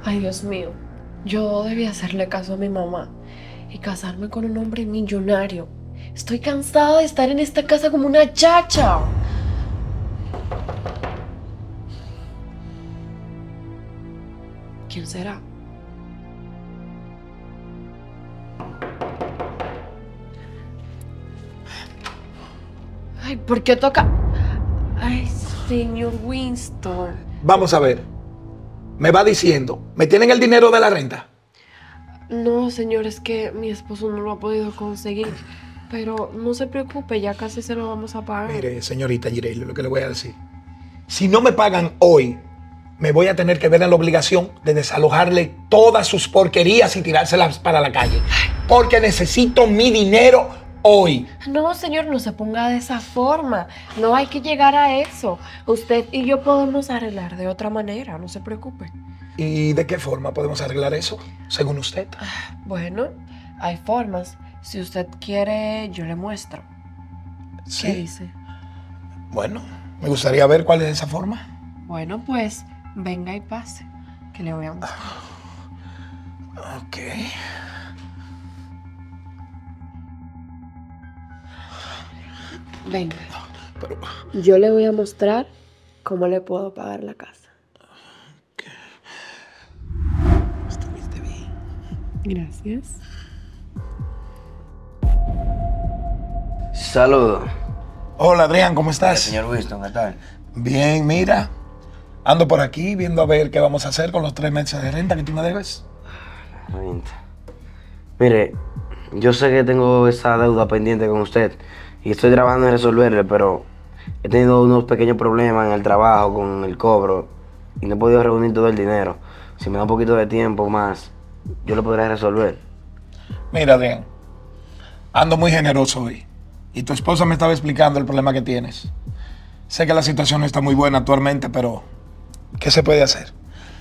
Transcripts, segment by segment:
Ay, Dios mío. Yo debía hacerle caso a mi mamá y casarme con un hombre millonario. Estoy cansada de estar en esta casa como una chacha. ¿Quién será? Ay, ¿por qué toca? Ay, señor Winston. Vamos a ver. Me va diciendo, ¿me tienen el dinero de la renta? No, señor, es que mi esposo no lo ha podido conseguir. Pero no se preocupe, ya casi se lo vamos a pagar. Mire, señorita Gireilo, lo que le voy a decir. Si no me pagan hoy, me voy a tener que ver en la obligación de desalojarle todas sus porquerías y tirárselas para la calle. Porque necesito mi dinero hoy. No, señor, no se ponga de esa forma. No hay que llegar a eso. Usted y yo podemos arreglar de otra manera, no se preocupe. ¿Y de qué forma podemos arreglar eso, según usted? Bueno, hay formas. Si usted quiere, yo le muestro. Sí. ¿Qué dice? Bueno, me gustaría ver cuál es esa forma. Bueno, pues venga y pase, que le voy a mostrar. Ok. Venga. Pero, Yo le voy a mostrar cómo le puedo pagar la casa. estuviste bien. Gracias. Saludos. Hola, Adrián, ¿cómo estás? Señor Winston, ¿qué tal? Bien, mira. Ando por aquí viendo a ver qué vamos a hacer con los 3 meses de renta que tú me debes. Renta. Mire, yo sé que tengo esa deuda pendiente con usted y estoy trabajando en resolverle, pero he tenido unos pequeños problemas en el trabajo con el cobro y no he podido reunir todo el dinero. Si me da un poquito de tiempo más, yo lo podré resolver. Mira, Adrián, ando muy generoso hoy. Y tu esposa me estaba explicando el problema que tienes. Sé que la situación no está muy buena actualmente, pero ¿qué se puede hacer?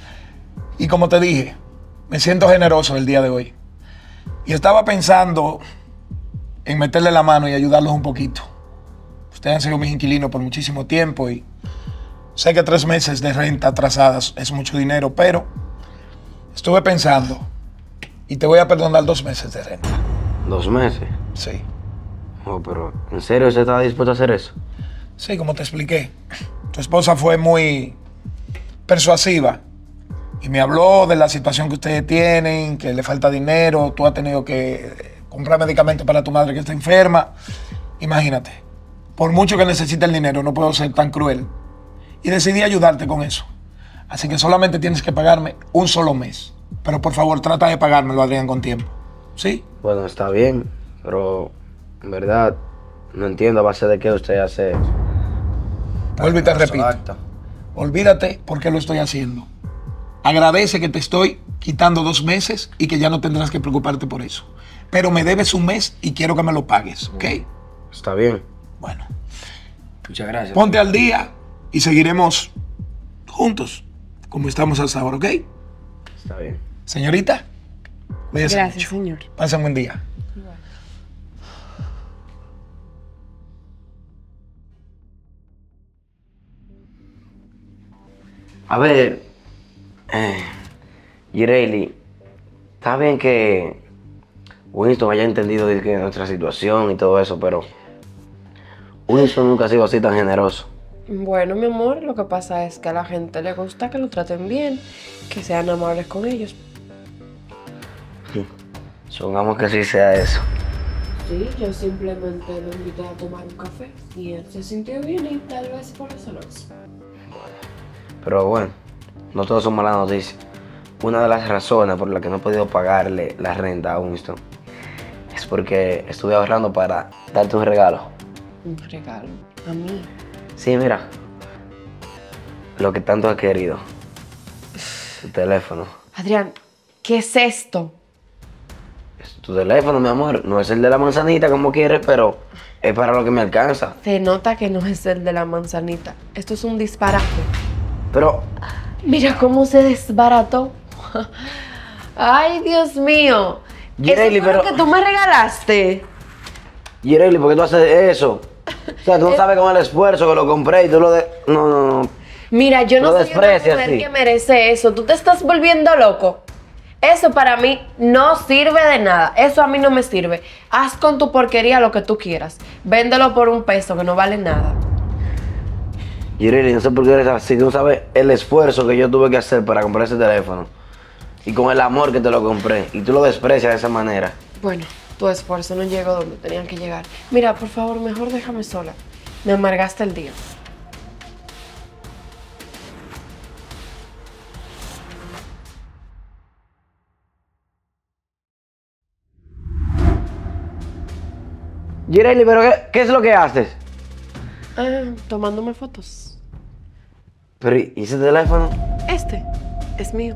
Y como te dije, me siento generoso el día de hoy. Y estaba pensando en meterle la mano y ayudarlos un poquito. Ustedes han sido mis inquilinos por muchísimo tiempo y sé que 3 meses de renta atrasadas es mucho dinero, pero estuve pensando y te voy a perdonar 2 meses de renta. 2 meses. Sí. Oh, pero ¿en serio usted estaba dispuesto a hacer eso? Sí, como te expliqué. Tu esposa fue muy persuasiva y me habló de la situación que ustedes tienen, que le falta dinero, tú has tenido que comprar medicamentos para tu madre que está enferma. Imagínate, por mucho que necesite el dinero, no puedo ser tan cruel. Y decidí ayudarte con eso. Así que solamente tienes que pagarme un solo mes. Pero por favor, trata de pagármelo, Adrián, con tiempo. ¿Sí? Bueno, está bien, pero en verdad no entiendo a base de qué usted hace eso. Vuelvo y te repito. Exacto. Olvídate por qué lo estoy haciendo. Agradece que te estoy quitando 2 meses y que ya no tendrás que preocuparte por eso. Pero me debes un mes y quiero que me lo pagues, ¿ok? Está bien. Bueno, Muchas gracias. ponte al día y seguiremos juntos como estamos hasta ahora, ¿ok? Está bien. Señorita, cuídese Gracias, mucho. señor. Pasen un buen día. A ver, Gireli, está bien que Winston haya entendido de que nuestra situación y todo eso, pero Winston nunca ha sido así tan generoso. Bueno, mi amor, lo que pasa es que a la gente le gusta que lo traten bien, que sean amables con ellos. Supongamos que sí sea eso. Sí, yo simplemente lo invité a tomar un café y él se sintió bien y tal vez por eso lo hizo. Pero bueno, no todos son malas noticias. Una de las razones por las que no he podido pagarle la renta a Winston es porque estuve ahorrando para darte un regalo. Un regalo a mí. Sí, mira, lo que tanto has querido. Tu teléfono. Adrián, ¿qué es esto? Es tu teléfono, mi amor. No es el de la manzanita como quieres, pero es para lo que me alcanza. Se nota que no es el de la manzanita. Esto es un disparate. Pero, Mira cómo se desbarató. Ay, Dios mío. Gireli, ¿Eso fue lo pero- que tú me regalaste? Gireli, ¿por qué tú haces eso? O sea, tú no sabes con el esfuerzo que lo compré y tú lo de... No, no, no. Mira, yo no Lo soy una desprecia, mujer sí. que merece eso. Tú te estás volviendo loco. Eso para mí no sirve de nada. Eso a mí no me sirve. Haz con tu porquería lo que tú quieras. Véndelo por $1 que no vale nada. Yireli, no sé por qué eres así. Tú no sabes el esfuerzo que yo tuve que hacer para comprar ese teléfono. Y con el amor que te lo compré. Y tú lo desprecias de esa manera. Bueno, tu esfuerzo no llegó donde tenían que llegar. Mira, por favor, mejor déjame sola. Me amargaste el día. Yireli, pero ¿qué es lo que haces? Ah, tomándome fotos. Pero ¿y ese teléfono? Este es mío.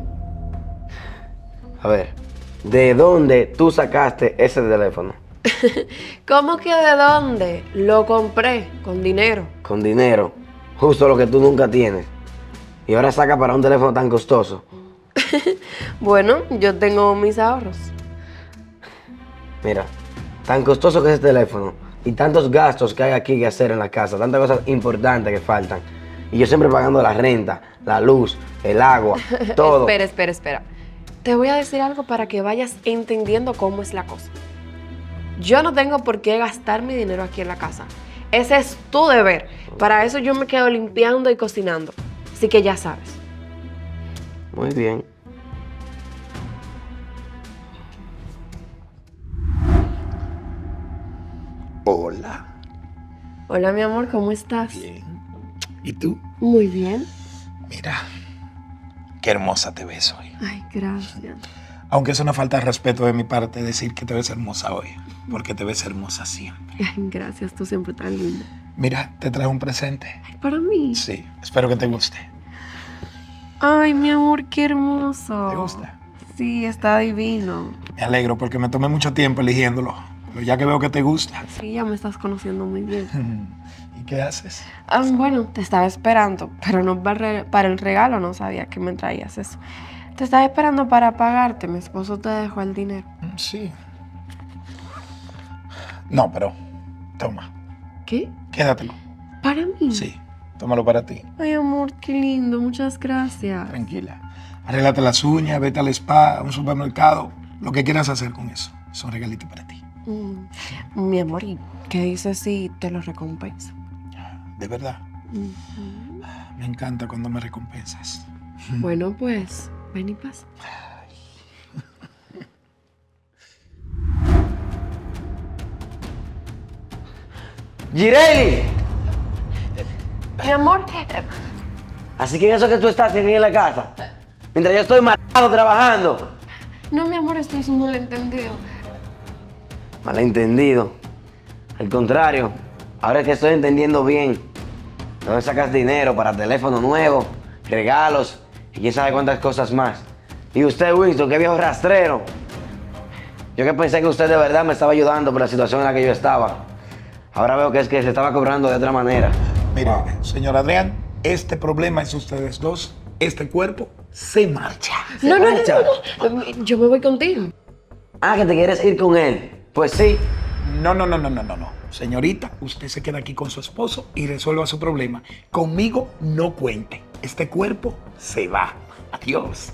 A ver, ¿de dónde tú sacaste ese teléfono? ¿Cómo que de dónde? Lo compré con dinero. Con dinero. Justo lo que tú nunca tienes. Y ahora saca para un teléfono tan costoso. Bueno, yo tengo mis ahorros. Mira, tan costoso que es ese teléfono y tantos gastos que hay aquí que hacer en la casa, tantas cosas importantes que faltan. Y yo siempre pagando la renta, la luz, el agua, todo. Espera. Te voy a decir algo para que vayas entendiendo cómo es la cosa. Yo no tengo por qué gastar mi dinero aquí en la casa. Ese es tu deber. Para eso yo me quedo limpiando y cocinando. Así que ya sabes. Muy bien. Hola. Hola, mi amor, ¿cómo estás? Bien. ¿Y tú? Muy bien. Mira, qué hermosa te ves hoy. Ay, gracias. Aunque es una falta de respeto de mi parte decir que te ves hermosa hoy, porque te ves hermosa siempre. Ay, gracias, tú siempre tan linda. Mira, te traje un presente. Ay, para mí. Sí, espero que te guste. Ay, mi amor, qué hermoso. ¿Te gusta? Sí, está divino. Me alegro porque me tomé mucho tiempo eligiéndolo, pero ya que veo que te gusta. Sí, ya me estás conociendo muy bien. ¿Y qué haces? Bueno, te estaba esperando, pero no para el regalo, no sabía que me traías eso. Te estaba esperando para pagarte, mi esposo te dejó el dinero. Sí. No, pero toma, ¿Qué? quédatelo. ¿Para mí? Sí, tómalo para ti. Ay, amor, qué lindo, muchas gracias. Tranquila. Arréglate las uñas, vete al spa, a un supermercado, lo que quieras hacer con eso. Es un regalito para ti. Mi amor, ¿y qué dices si te lo recompenso? De verdad. Me encanta cuando me recompensas. Bueno, pues, ven y pasa. ¡Yireli! Mi amor, Así que en eso que tú estás aquí en la casa, mientras yo estoy matado trabajando. no, mi amor, esto es un malentendido. Malentendido. Al contrario, ahora es que estoy entendiendo bien. ¿De dónde sacas dinero para teléfono nuevo, regalos y quién sabe cuántas cosas más? Y usted, Winston, qué viejo rastrero. Yo que pensé que usted de verdad me estaba ayudando por la situación en la que yo estaba. Ahora veo que es que se estaba cobrando de otra manera. Mire, señor Adrián, este problema es ustedes dos. Este cuerpo se marcha. No, marcha. no. Yo me voy contigo. Ah, que te quieres ir con él. Pues sí. No. Señorita, usted se queda aquí con su esposo y resuelva su problema. Conmigo no cuente. Este cuerpo se va. Adiós.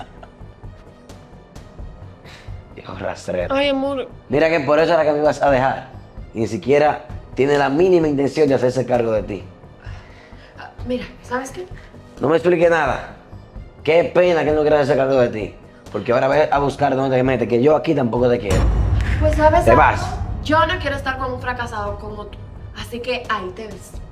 Viejo rastrero. Ay, amor. Mira que por eso era que me ibas a dejar. Ni siquiera tiene la mínima intención de hacerse cargo de ti. Mira, ¿sabes qué? No me explique nada. Qué pena que no quiera hacerse cargo de ti. Porque ahora ve a buscar dónde te metes, que yo aquí tampoco te quiero. Pues, ¿sabes Te algo? vas. Yo no quiero estar con un fracasado como tú. Así que ahí te ves.